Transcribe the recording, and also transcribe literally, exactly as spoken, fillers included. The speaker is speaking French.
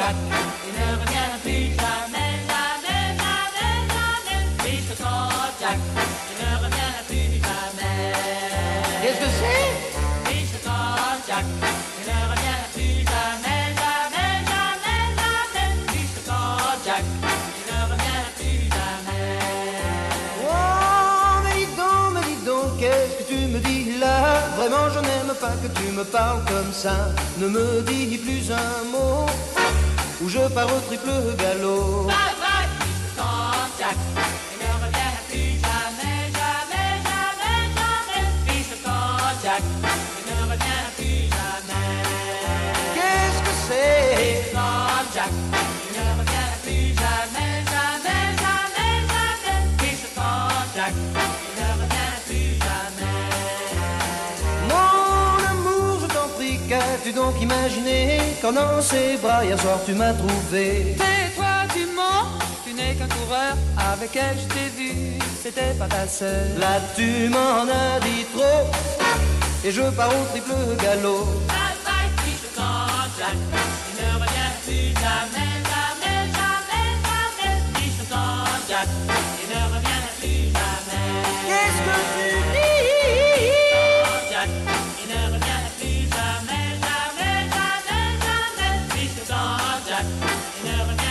Jack, il ne reviendra plus jamais, jamais, jamais, jamais. Triste quand Jack, il ne reviendra plus jamais. Qu'est-ce que c'est? Triste quand Jack, il ne reviendra plus jamais, jamais, jamais, jamais. Triste quand Jack, il ne reviendra plus jamais. Oh, mais dis donc, mais dis donc, qu'est-ce que tu me dis là? Vraiment, je n'aime pas que tu me parles comme ça. Ne me dis plus un mot, ou je pars au triple galop. Bye bye, triste quand Jack, il ne reviendra plus jamais, jamais, jamais, jamais. Triste quand Jack, il ne reviendra plus jamais. Qu'est-ce que c'est? Triste quand Jack, il ne reviendra plus jamais, jamais, jamais, jamais. Triste quand Jack, il ne reviendra plus jamais. Mon amour, je t'en prie, qu'as-tu donc imaginé quand dans ses bras hier soir tu m'as trouvé? Tais-toi, tu mens, tu n'es qu'un coureur. Avec elle je t'ai vu, c'était pas ta sœur. Là tu m'en as dit trop, et je pars au triple galop. Bye bye, triste quand Jack, il ne reviendra plus jamais, jamais, jamais, jamais. Triste quand Jack, il ne reviendra plus jamais. Qu'est-ce que tu dis? Jack, il ne reviendra plus jamais, jamais, jamais, jamais. Triste quand Jack, il ne reviendra